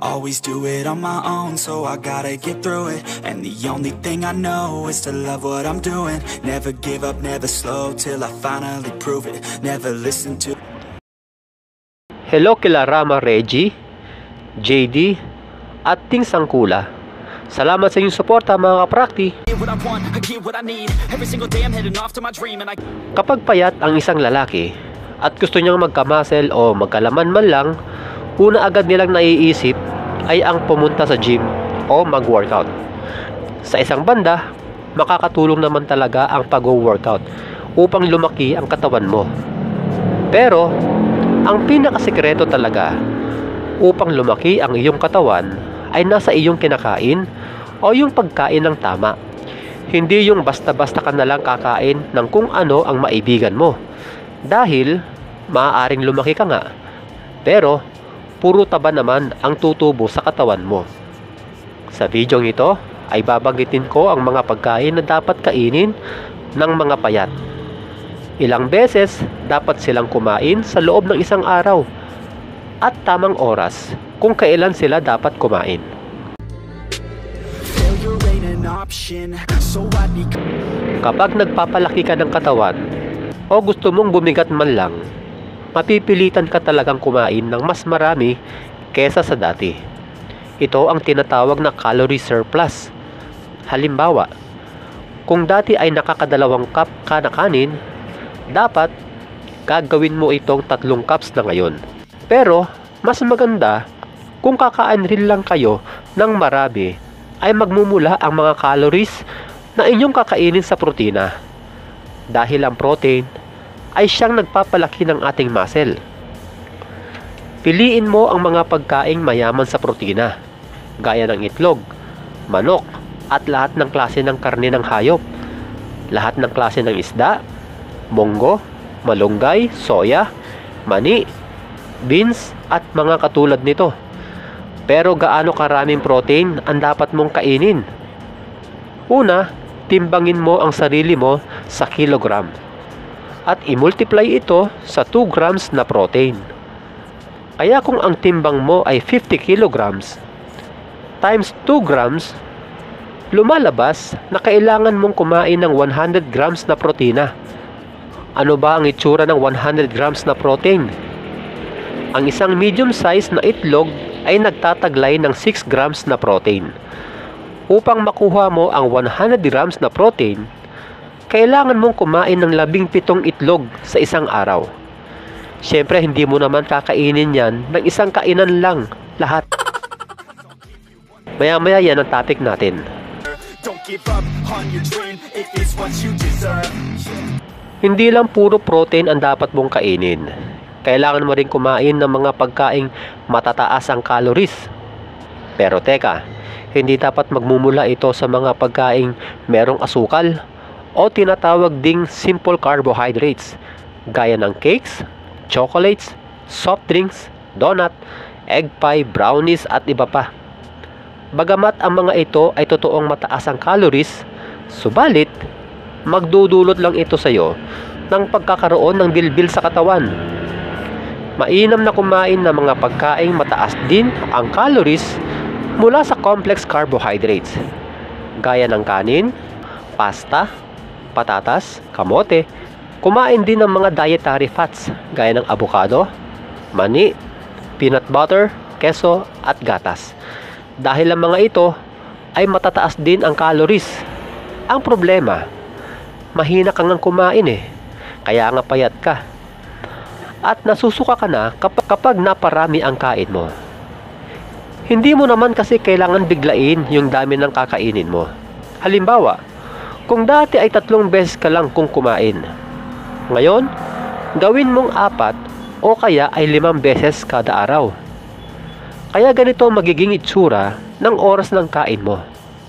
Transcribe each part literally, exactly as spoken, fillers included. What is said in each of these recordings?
always do it on my own, so I gotta get through it. And the only thing I know is to love what I'm doing. Never give up, never slow, till I finally prove it. Never listen to... Hello kila Rama Reggie, J D, at Ting Sangkula. Salamat sa inyong suporta mga kaprakti. Kapag payat ang isang lalaki at gusto niyang magkamuscle o magkalaman man lang, una agad nilang naiisip ay ang pumunta sa gym o mag-workout. Sa isang banda, makakatulong naman talaga ang pag-workout upang lumaki ang katawan mo. Pero, ang pinakasekreto talaga upang lumaki ang iyong katawan ay nasa iyong kinakain o yung pagkain ng tama. Hindi yung basta-basta ka nalang kakain ng kung ano ang maibigan mo. Dahil, maaaring lumaki ka nga. Pero, puro taba naman ang tutubo sa katawan mo. Sa video ito, ay babanggitin ko ang mga pagkain na dapat kainin ng mga payat. Ilang beses dapat silang kumain sa loob ng isang araw at tamang oras kung kailan sila dapat kumain. Kapag nagpapalaki ka ng katawan o gusto mong bumigat man lang, mapipilitan ka talagang kumain ng mas marami kesa sa dati. Ito ang tinatawag na calorie surplus. Halimbawa, kung dati ay nakakadalawang cup ka na kanin, dapat gagawin mo itong tatlong cups na ngayon. Pero, mas maganda kung kakaan rin lang kayo ng marami ay magmumula ang mga calories na inyong kakainin sa protina. Dahil ang protein ay siyang nagpapalaki ng ating muscle. Piliin mo ang mga pagkaing mayaman sa protina, gaya ng itlog, manok, at lahat ng klase ng karne ng hayop, lahat ng klase ng isda, munggo, malunggay, soya, mani, beans, at mga katulad nito. Pero gaano karaming protein ang dapat mong kainin? Una, timbangin mo ang sarili mo sa kilogram at i-multiply ito sa two grams na protein. Kaya kung ang timbang mo ay fifty kilograms times two grams, lumalabas na kailangan mong kumain ng one hundred grams na protina. Ano ba ang itsura ng one hundred grams na protein? Ang isang medium size na itlog ay nagtataglay ng six grams na protein. Upang makuha mo ang one hundred grams na protein, kailangan mong kumain ng labing pitong itlog sa isang araw. Siyempre, hindi mo naman kakainin yan ng isang kainan lang lahat. Maya-maya yan ang topic natin. Hindi lang puro protein ang dapat mong kainin. Kailangan mo rin kumain ng mga pagkaing matataas ang calories. Pero teka, hindi dapat magmumula ito sa mga pagkaing merong asukal o tinatawag ding simple carbohydrates gaya ng cakes, chocolates, soft drinks, donut, egg pie, brownies at iba pa. Bagamat ang mga ito ay totoong mataas ang calories, subalit magdudulot lang ito sa iyo ng pagkakaroon ng bilbil sa katawan. Mainam na kumain ng mga pagkaing mataas din ang calories mula sa complex carbohydrates gaya ng kanin, pasta, patatas, kamote. Kumain din ng mga dietary fats gaya ng avocado, mani, peanut butter, keso at gatas. Dahil ang mga ito ay matataas din ang calories. Ang problema, mahina kang kumain eh, kaya nga payat ka. At nasusuka ka na kapag, kapag naparami ang kain mo. Hindi mo naman kasi kailangan biglain yung dami ng kakainin mo. Halimbawa, kung dati ay tatlong beses ka lang kung kumain, ngayon, gawin mong apat o kaya ay limang beses kada araw. Kaya ganito magiging itsura ng oras ng kain mo.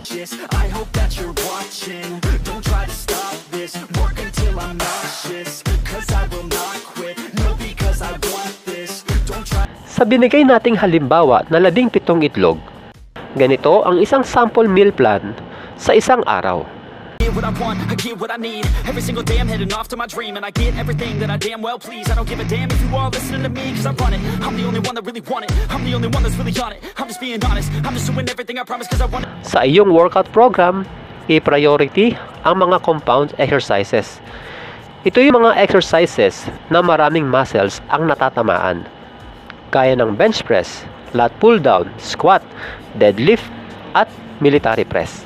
Sa binigay nating halimbawa na labing pitong itlog, ganito ang isang sample meal plan sa isang araw. Get what I want, I get what I need. Every single day I'm heading off to my dream, and I get everything that I damn well please. I don't give a damn if you all listening to me, cause I run it. I'm the only one that really want it. I'm the only one that's really on it. I'm just being honest. I'm just doing everything I promise cause I want it. Sa iyong workout program, i-priority ang mga compound exercises. Ito yung mga exercises na maraming muscles ang natatamaan. Kaya ng bench press, lat pull down, squat, deadlift, at military press.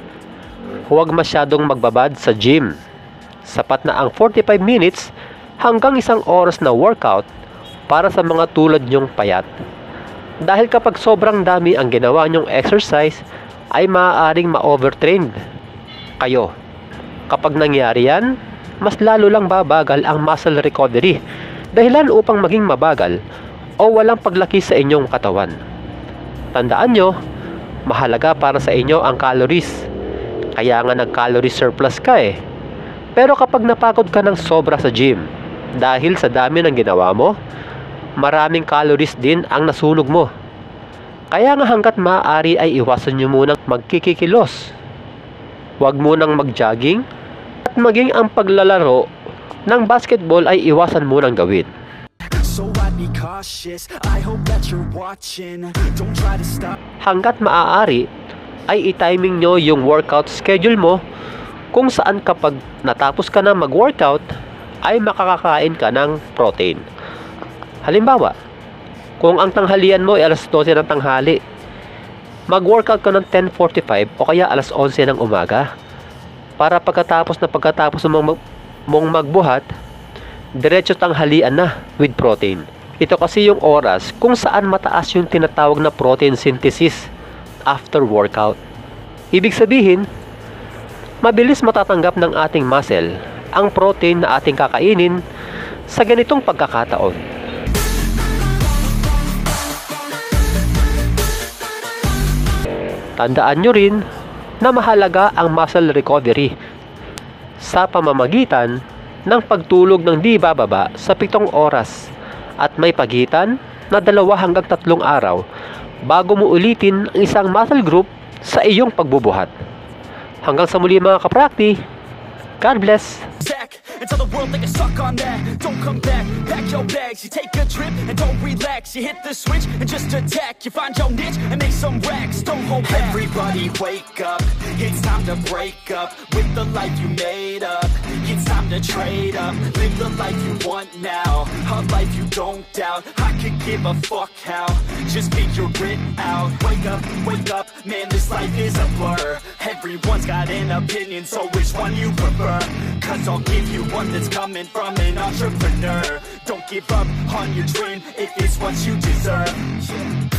Huwag masyadong magbabad sa gym. Sapat na ang forty-five minutes hanggang isang oras na workout para sa mga tulad nyong payat. Dahil kapag sobrang dami ang ginawa nyong exercise, ay maaaring ma-overtrained kayo. Kapag nangyari yan, mas lalo lang babagal ang muscle recovery, dahilan upang maging mabagal o walang paglaki sa inyong katawan. Tandaan nyo, mahalaga para sa inyo ang calories. Kaya nga nag-calorie surplus ka eh. Pero kapag napagod ka ng sobra sa gym, dahil sa dami ng ginawa mo, maraming calories din ang nasunog mo. Kaya nga hanggat maaari ay iwasan nyo munang magkikikilos. Huwag munang mag-jogging, at maging ang paglalaro ng basketball ay iwasan munang gawin. So I'd be cautious. I hope that you're watching. Don't try to stop. Hanggat maaari ay i-timing nyo yung workout schedule mo, kung saan kapag natapos ka na mag-workout ay makakakain ka ng protein. Halimbawa, kung ang tanghalian mo ay alas dose ng tanghali, mag-workout ka ng ten forty-five o kaya alas eleven ng umaga, para pagkatapos na pagkatapos mong, mong magbuhat, diretso tanghalian na with protein. Ito kasi yung oras kung saan mataas yung tinatawag na protein synthesis after workout. Ibig sabihin, mabilis matatanggap ng ating muscle ang protein na ating kakainin sa ganitong pagkakataon. Tandaan nyo rin na mahalaga ang muscle recovery sa pamamagitan ng pagtulog ng di bababa sa pitong oras at may pagitan na dalawa hanggang tatlong araw bago mo ulitin ang isang muscle group sa iyong pagbubuhat. Hanggang sa muli mga kaprakti, God bless! And tell the world they can suck on that. Don't come back, pack your bags. You take a trip and don't relax. You hit the switch and just attack. You find your niche and make some racks. Don't hold back. Everybody wake up, it's time to break up with the life you made up. It's time to trade up, live the life you want now, a life you don't doubt. I could give a fuck how, just figure it out. Wake up, wake up, man, this life is a blur. Everyone's got an opinion, so which one you prefer? Cause I'll give you one that's coming from an entrepreneur. Don't give up on your dream if it's what you deserve.